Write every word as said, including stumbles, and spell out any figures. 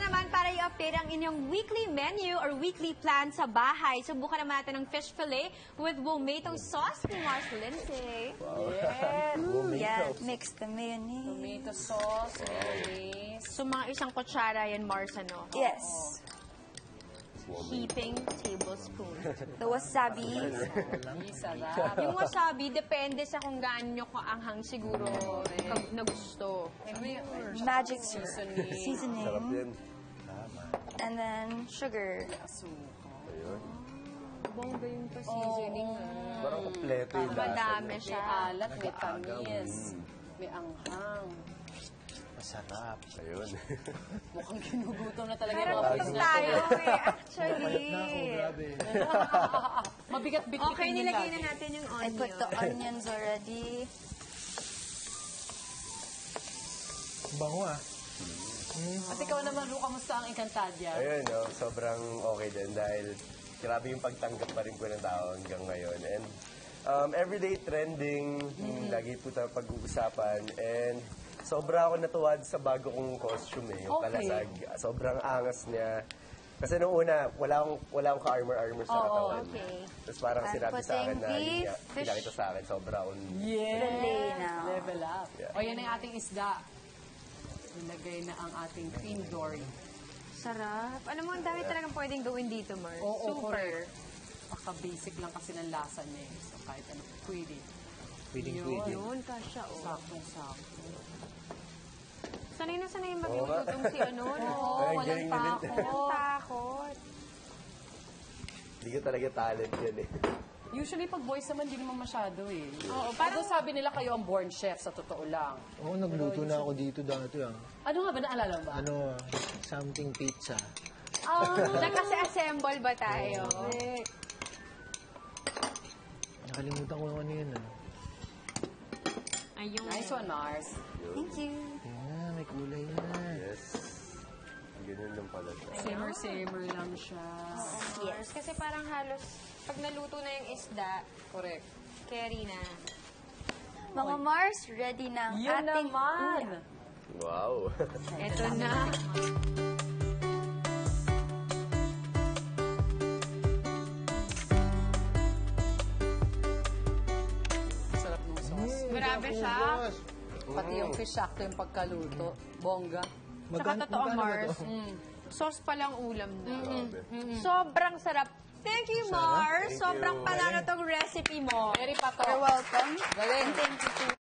naman para i-update ang inyong weekly menu or weekly plan sa bahay. Subukan naman natin ng fish fillet with Wamato Sauce ni Mars Lindsay. Wow. Yes. Wamato. Yeah, mix the mayonnaise. Tomato sauce, mayonnaise. So mga isang kutsara yan, Mars, ano? Yes. Heaping tablespoon. The wasabi. Sarap. Yung wasabi, depende sa kung gaano nyo kaanghang siguro kag- na gusto. Magic syrup. Seasoning. Seasoning. Sarap yan. Tama. And then sugar. Ayun. Bongga yung pa-seasoning. Parang kompleto yung lasa. Madami niya. May siya. alat, may tamis, may anghang. Masarap. Ayun. Mukhang ginugutom na talaga Pero yung gutom office tayo natin. eh, actually. Mabigat bitbitin Okay, yung nilagay lagi. na natin yung I put the onion. onions already. Bango ah. At ikaw naman, Ru, kamusta ang Encantadia? Ayun, no? Sobrang okay din dahil grabe yung pagtanggap pa rin po ng tao hanggang ngayon. And um, everyday trending, mm. lagi po tayo pag-uusapan. And sobra ako natuwad sa bago kong costume eh, yung Okay. kalasag. Sobrang angas niya. Kasi nung una, wala akong, wala akong ka-armor-armor sa Oo, katawan. okay. Tapos parang I'm sinabi sa akin na, putting yun nga, beef, pinakita sa akin, sobra akong... Yes! Fillet now. Level up. Yeah. O, yan ang ating isda. Nilagay na ang ating cream dory. Sarap. Alam mo, ang dami talagang pwedeng gawin dito, Mars. Oo, Super. correct. Paka-basic lang kasi ng lasa niya eh. So, kahit ano, pwede. Pwedeng Yun. pwede. Yun, kasha, oh. Saktong-sakto. Sanay na sanay yung Oo nga. maglulutong si ano, no? Oo, Ay, walang galing na din. takot. Walang takot. Hindi ko talaga talent yan eh. Usually, pag boys naman, hindi naman masyado eh. Oo, Parang sabi nila kayo ang born chef sa totoo lang. Oo, nagluto na ako dito dati ah. Ano nga ba, naalala mo ba? Ano, something pizza. Ah, Nagkasi-assemble ba tayo? Nakalimutan ko yung ano yun ah. Ayun. nice one, Mars. Thank you. Yeah, may kulay na. Yes. Ganun lang pala siya. Simmer-simmer lang siya. Yes. Kasi parang halos, pag naluto na yung isda, Correct. carry na. Mga Mars, ready na ang Yun ating naman! ulam. Wow. Eto na. Sarap ng sauce. Grabe siya. Pati yung fish, sakto yung pagkaluto. Bongga. Tsaka totoo, Mars. Mm. Sauce pa lang ulam na. Sobrang sarap. Thank you, Mars. Thank Sobrang you. panalo tong recipe mo. Very pato. You're welcome. Galing. And thank you too.